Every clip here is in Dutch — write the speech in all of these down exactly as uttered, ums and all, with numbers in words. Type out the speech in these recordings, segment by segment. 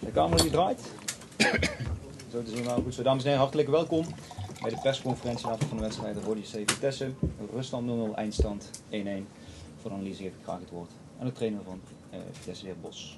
De camera die draait. Zo te zien, maar goed zo. Dames en heren, hartelijk welkom bij de persconferentie afloop van de wedstrijd Rode J C Vitesse. Ruststand nul nul, eindstand één één. Voor de analyse geef ik graag het woord aan de trainer van uh, Vitesse, de heer Bos.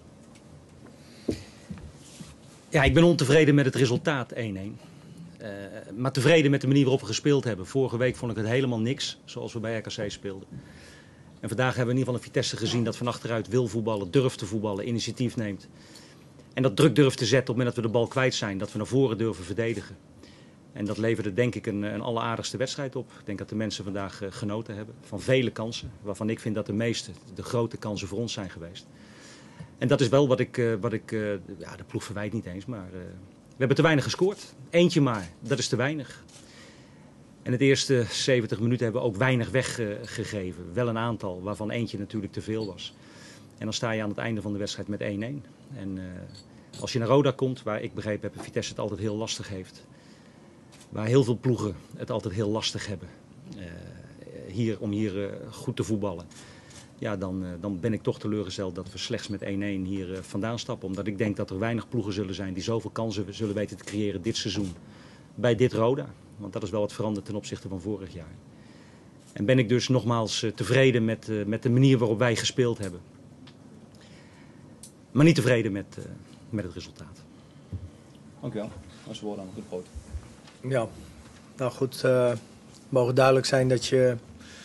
Ja, ik ben ontevreden met het resultaat één één. Uh, maar tevreden met de manier waarop we gespeeld hebben. Vorige week vond ik het helemaal niks, zoals we bij R K C speelden. En vandaag hebben we in ieder geval een Vitesse gezien dat van achteruit wil voetballen, durft te voetballen, initiatief neemt. En dat druk durft te zetten op het moment dat we de bal kwijt zijn, dat we naar voren durven verdedigen. En dat leverde denk ik een, een alleraardigste wedstrijd op. Ik denk dat de mensen vandaag uh, genoten hebben van vele kansen. Waarvan ik vind dat de meeste, de grote kansen voor ons zijn geweest. En dat is wel wat ik, uh, wat ik uh, ja, de ploeg verwijt niet eens, maar uh, we hebben te weinig gescoord. Eentje maar, dat is te weinig. En het eerste zeventig minuten hebben we ook weinig weggegeven. Uh, wel een aantal, waarvan eentje natuurlijk te veel was. En dan sta je aan het einde van de wedstrijd met één één. En uh, als je naar Roda komt, waar ik begrepen heb dat Vitesse het altijd heel lastig heeft. Waar heel veel ploegen het altijd heel lastig hebben. Uh, hier, om hier uh, goed te voetballen. Ja, dan, uh, dan ben ik toch teleurgesteld dat we slechts met één één hier uh, vandaan stappen. Omdat ik denk dat er weinig ploegen zullen zijn die zoveel kansen zullen weten te creëren dit seizoen. Bij dit Roda. Want dat is wel wat veranderd ten opzichte van vorig jaar. En ben ik dus nogmaals uh, tevreden met, uh, met de manier waarop wij gespeeld hebben. Maar niet tevreden met, uh, met het resultaat. Dank u wel. Als woord aan goed brood. Ja, nou goed, uh, het mogen duidelijk zijn dat je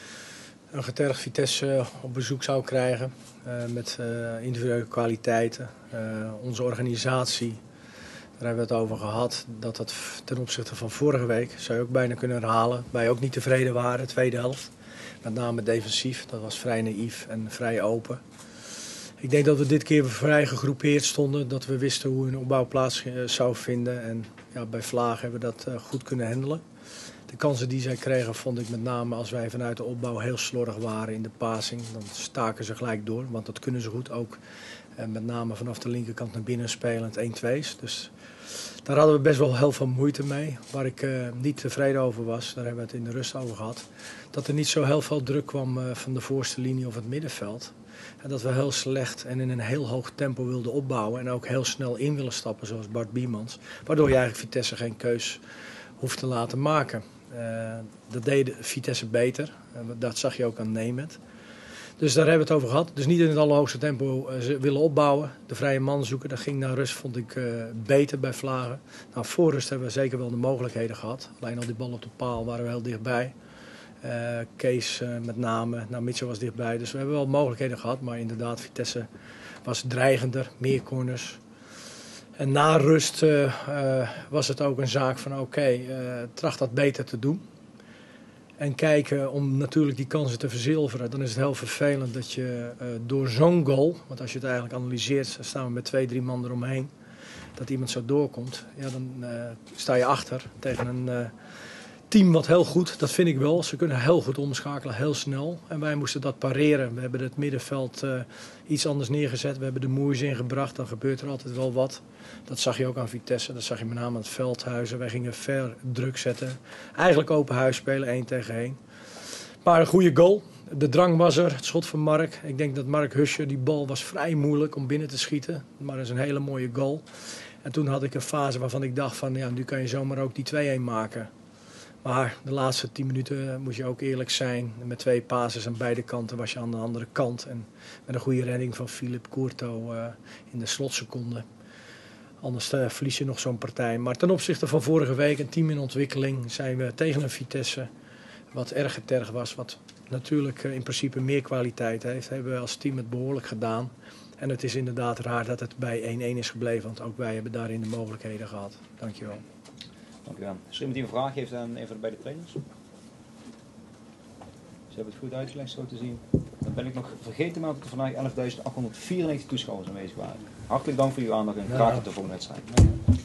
een getergd Vitesse op bezoek zou krijgen. Uh, met uh, individuele kwaliteiten. Uh, onze organisatie, daar hebben we het over gehad. Dat dat ten opzichte van vorige week, zou je ook bijna kunnen herhalen. Wij ook niet tevreden waren, de tweede helft. Met name defensief, dat was vrij naïef en vrij open. Ik denk dat we dit keer vrij gegroepeerd stonden. Dat we wisten hoe een opbouw plaats zou vinden. En ja, bij Vlaag hebben we dat uh, goed kunnen handelen. De kansen die zij kregen vond ik met name als wij vanuit de opbouw heel slordig waren in de passing. Dan staken ze gelijk door, want dat kunnen ze goed ook. Uh, met name vanaf de linkerkant naar binnen spelend één twee's. Dus daar hadden we best wel heel veel moeite mee. Waar ik uh, niet tevreden over was, daar hebben we het in de rust over gehad. Dat er niet zo heel veel druk kwam uh, van de voorste linie of het middenveld. En dat we heel slecht en in een heel hoog tempo wilden opbouwen. En ook heel snel in willen stappen, zoals Bart Biemans. Waardoor je eigenlijk Vitesse geen keus hoeft te laten maken. Uh, dat deed Vitesse beter. Uh, dat zag je ook aan Nemeth. Dus daar hebben we het over gehad. Dus niet in het allerhoogste tempo uh, willen opbouwen. De vrije man zoeken. Dat ging naar rust, vond ik uh, beter bij Vlagen. Nou, voor rust hebben we zeker wel de mogelijkheden gehad. Alleen al die bal op de paal waren we heel dichtbij. Uh, Kees uh, met name, nou Mitchell was dichtbij, dus we hebben wel mogelijkheden gehad, maar inderdaad Vitesse was dreigender, meer corners. En na rust uh, uh, was het ook een zaak van oké, okay, uh, tracht dat beter te doen. En kijken om natuurlijk die kansen te verzilveren, dan is het heel vervelend dat je uh, door zo'n goal, want als je het eigenlijk analyseert, dan staan we met twee, drie man eromheen, dat iemand zo doorkomt, ja, dan uh, sta je achter tegen een... Uh, team wat heel goed, dat vind ik wel. Ze kunnen heel goed omschakelen, heel snel. En wij moesten dat pareren. We hebben het middenveld uh, iets anders neergezet. We hebben de moeis ingebracht. Dan gebeurt er altijd wel wat. Dat zag je ook aan Vitesse. Dat zag je met name aan het Veldhuizen. Wij gingen ver druk zetten. Eigenlijk open huis spelen, één tegen één. Maar een goede goal. De drang was er. Het schot van Mark. Ik denk dat Mark Husje, die bal was vrij moeilijk om binnen te schieten. Maar dat is een hele mooie goal. En toen had ik een fase waarvan ik dacht van, ja, nu kan je zomaar ook die twee-een maken. Maar de laatste tien minuten moest je ook eerlijk zijn. Met twee passes aan beide kanten was je aan de andere kant. En met een goede redding van Philippe Courto uh, in de slotseconde. Anders uh, verlies je nog zo'n partij. Maar ten opzichte van vorige week, een team in ontwikkeling, zijn we tegen een Vitesse wat erg getergd was. Wat natuurlijk uh, in principe meer kwaliteit heeft. Hebben we als team het behoorlijk gedaan. En het is inderdaad raar dat het bij één één is gebleven. Want ook wij hebben daarin de mogelijkheden gehad. Dankjewel. Dank u wel. Als er iemand die een vraag heeft aan een van de beide trainers. Ze hebben het goed uitgelegd, zo te zien. Dan ben ik nog vergeten te melden dat er vandaag elfduizend achthonderdvierennegentig toeschouwers aanwezig waren. Hartelijk dank voor uw aandacht en graag tot de volgende wedstrijd.